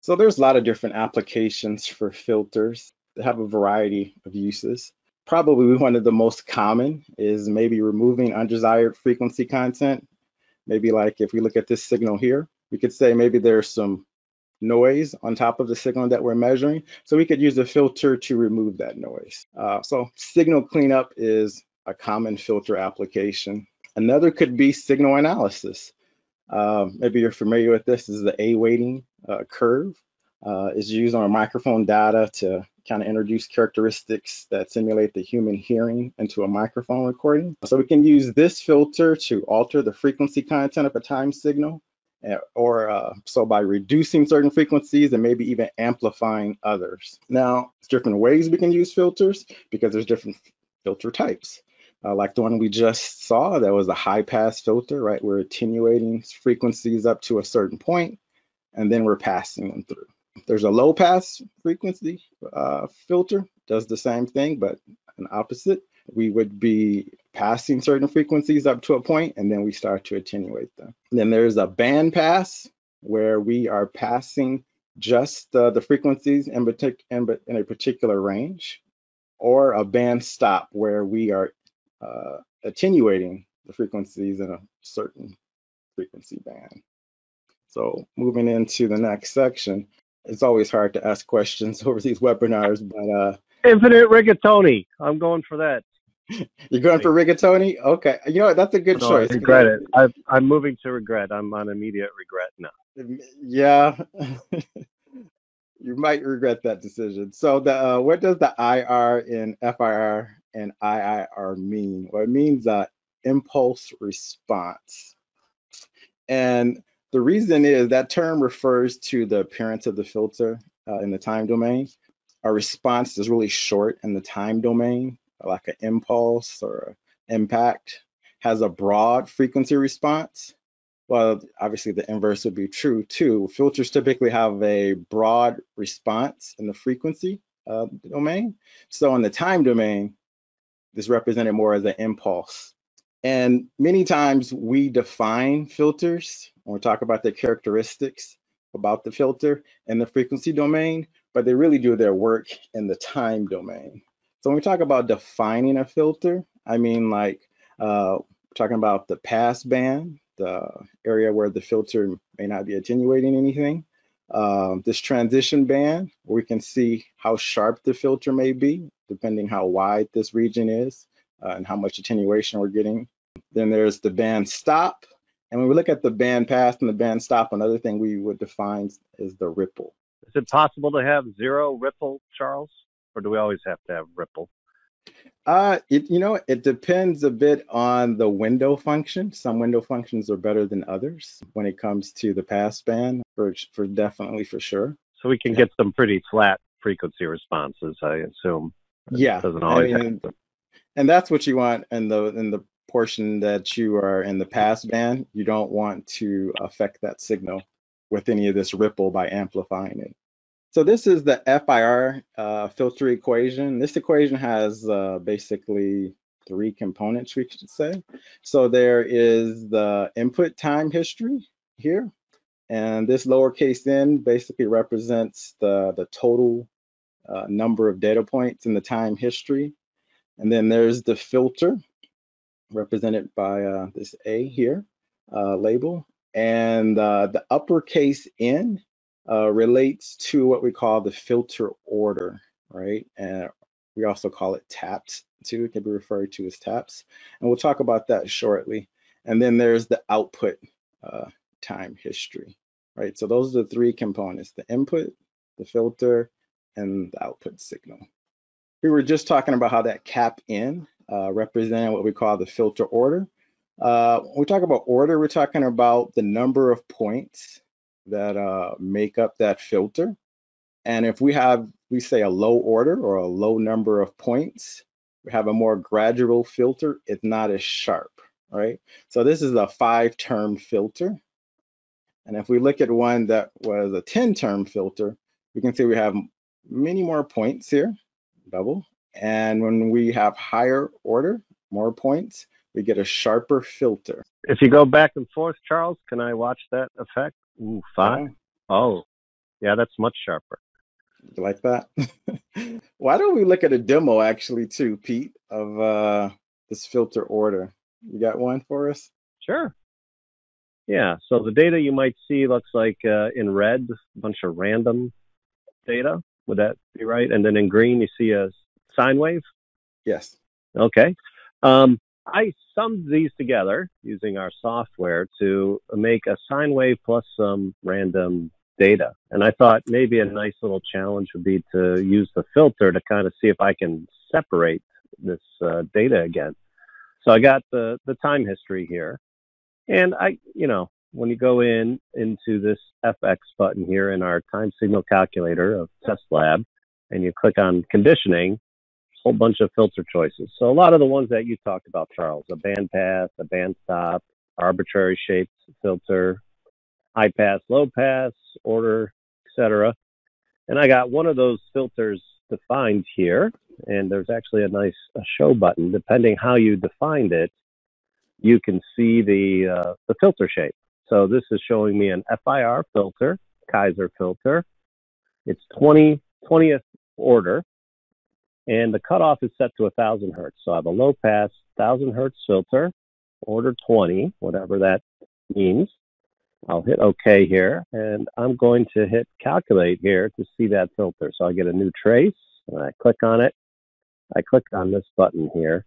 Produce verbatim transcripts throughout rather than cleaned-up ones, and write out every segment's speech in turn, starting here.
So there's a lot of different applications for filters that have a variety of uses. Probably one of the most common is maybe removing undesired frequency content. Maybe like if we look at this signal here, we could say maybe there's some noise on top of the signal that we're measuring. So we could use a filter to remove that noise. Uh, so signal cleanup is a common filter application. Another could be signal analysis. Uh, maybe you're familiar with this. This is the A weighting uh, curve. Uh, is used on microphone data to kind of introduce characteristics that simulate the human hearing into a microphone recording. So we can use this filter to alter the frequency content of a time signal, uh, or uh, so by reducing certain frequencies and maybe even amplifying others. Now, there's different ways we can use filters because there's different filter types. Uh, like the one we just saw, that was a high pass filter, right? We're attenuating frequencies up to a certain point, and then we're passing them through. There's a low pass frequency uh, filter, does the same thing, but an opposite. We would be passing certain frequencies up to a point, and then we start to attenuate them. And then there's a band pass, where we are passing just uh, the frequencies in, partic in, in a particular range, or a band stop, where we are uh, attenuating the frequencies in a certain frequency band. So moving into the next section, it's always hard to ask questions over these webinars, but uh, infinite rigatoni. I'm going for that. You're going for rigatoni? Okay, you know what? That's a good no, choice. I regret it. I've, I'm moving to regret. I'm on immediate regret now. Yeah, you might regret that decision. So the uh, what does the I R in F I R and I I R mean? Well, it means uh, impulse response, and the reason is that term refers to the appearance of the filter uh, in the time domain. A response is really short in the time domain, like an impulse or impact, has a broad frequency response. Well, obviously the inverse would be true too. Filters typically have a broad response in the frequency uh, domain. So in the time domain, this represented more as an impulse. And many times we define filters when we talk about the characteristics about the filter in the frequency domain, but they really do their work in the time domain. So when we talk about defining a filter, I mean like uh, we're talking about the pass band, the area where the filter may not be attenuating anything. Um, this transition band, where we can see how sharp the filter may be, depending how wide this region is uh, and how much attenuation we're getting. Then there's the band stop. And when we look at the band pass and the band stop, another thing we would define is the ripple. Is it possible to have zero ripple, Charles? Or do we always have to have ripple? Uh, it, you know, it depends a bit on the window function. Some window functions are better than others when it comes to the pass band, for, for definitely for sure. So we can yeah. get some pretty flat frequency responses, I assume. Yeah, it doesn't always I mean, have to. And that's what you want in the in the portion that you are in the pass band. You don't want to affect that signal with any of this ripple by amplifying it. So this is the F I R uh, filter equation. This equation has uh, basically three components, we could say. So there is the input time history here, and this lowercase n basically represents the, the total uh, number of data points in the time history. And then there's the filter, represented by uh, this A here, uh, label. And uh, the uppercase N uh, relates to what we call the filter order, right? And we also call it taps too. It can be referred to as taps. And we'll talk about that shortly. And then there's the output uh, time history, right? So those are the three components: the input, the filter, and the output signal. We were just talking about how that cap in uh, represented what we call the filter order. Uh, when we talk about order, we're talking about the number of points that uh, make up that filter. And if we have, we say a low order or a low number of points, we have a more gradual filter, it's not as sharp, right? So this is a five-term filter. And if we look at one that was a ten-term filter, we can see we have many more points here, double. And when we have higher order, more points, we get a sharper filter. If you go back and forth, Charles, can I watch that effect? Ooh, five. Yeah. Oh, Yeah, that's much sharper. You like that? Why don't we look at a demo actually too, Pete, of uh, this filter order? You got one for us? Sure. Yeah, so the data you might see looks like uh, in red, a bunch of random data. Would that be right? And then in green, you see a sine wave. Yes. Okay. Um, I summed these together using our software to make a sine wave plus some random data. And I thought maybe a nice little challenge would be to use the filter to kind of see if I can separate this uh, data again. So I got the, the time history here. And I, you know, when you go in into this F X button here in our time signal calculator of Test Lab, and you click on conditioning, whole bunch of filter choices. So a lot of the ones that you talked about, Charles, a band pass, a band stop, arbitrary shaped filter, high pass, low pass, order, et cetera. And I got one of those filters defined here, and there's actually a nice a show button. Depending how you defined it, you can see the uh, the filter shape. So this is showing me an F I R filter, Kaiser filter. It's twenty, twentieth order, and the cutoff is set to one thousand hertz. So I have a low pass, one thousand hertz filter, order twenty, whatever that means. I'll hit OK here, and I'm going to hit calculate here to see that filter. So I get a new trace, and I click on it. I click on this button here.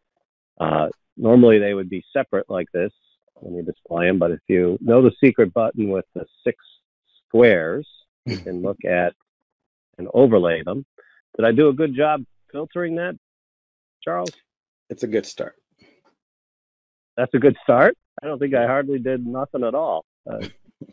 Uh, normally they would be separate like this when you display them, but if you know the secret button with the six squares, you can look at and overlay them. Did I do a good job filtering that, Charles? It's a good start. That's a good start. I don't think I hardly did nothing at all. Uh,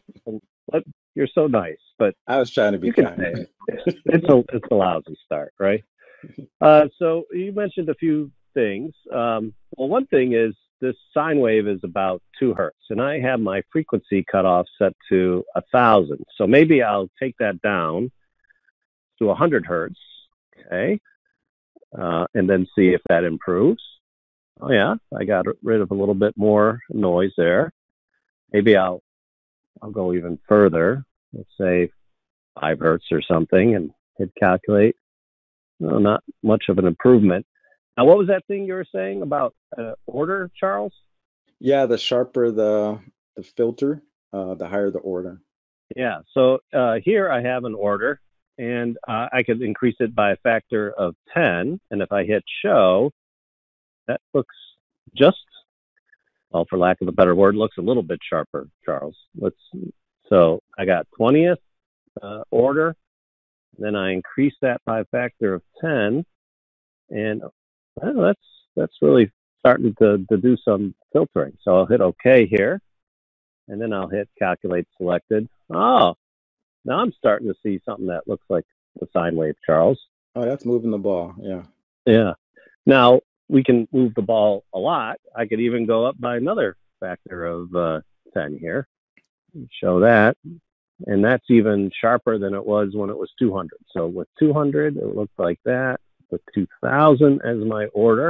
but you're so nice, but I was trying to be you can kind. say it. It's a it's a lousy start, right? Uh, so you mentioned a few things. Um, well, one thing is this sine wave is about two hertz, and I have my frequency cutoff set to a thousand. So maybe I'll take that down to a hundred hertz, okay, uh, and then see if that improves. Oh yeah, I got rid of a little bit more noise there. Maybe I'll I'll go even further. Let's say five hertz or something, and hit calculate. No, not much of an improvement. Now, what was that thing you were saying about uh, order, Charles? Yeah, the sharper the the filter, uh, the higher the order. Yeah. So uh, here I have an order, and uh, I could increase it by a factor of ten. And if I hit show, that looks just, well, for lack of a better word, looks a little bit sharper, Charles. Let's. So I got twentieth uh, order. Then I increase that by a factor of ten, and well, that's that's really starting to, to do some filtering. So I'll hit OK here, and then I'll hit calculate selected. Oh, now I'm starting to see something that looks like the sine wave, Charles. Oh, that's moving the ball. Yeah. Yeah. Now we can move the ball a lot. I could even go up by another factor of uh, ten here. Show that. And that's even sharper than it was when it was two hundred. So with two hundred, it looked like that. With two thousand as my order,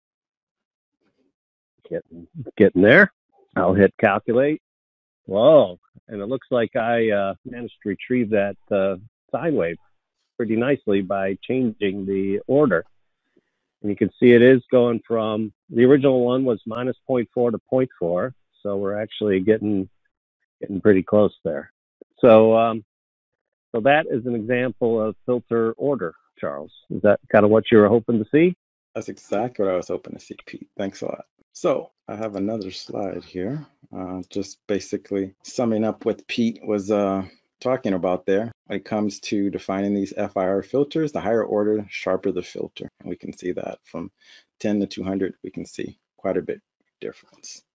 getting, getting there. I'll hit calculate. Whoa. And it looks like I uh, managed to retrieve that uh, sine wave pretty nicely by changing the order. And you can see it is going from, the original one was minus zero point four to zero point four. So we're actually getting getting pretty close there. So, um, so that is an example of filter order, Charles. Is that kind of what you were hoping to see? That's exactly what I was hoping to see, Pete. Thanks a lot. So I have another slide here, uh, just basically summing up what Pete was uh, talking about there. When it comes to defining these F I R filters, the higher order, sharper the filter. And we can see that from ten to two hundred, we can see quite a bit difference.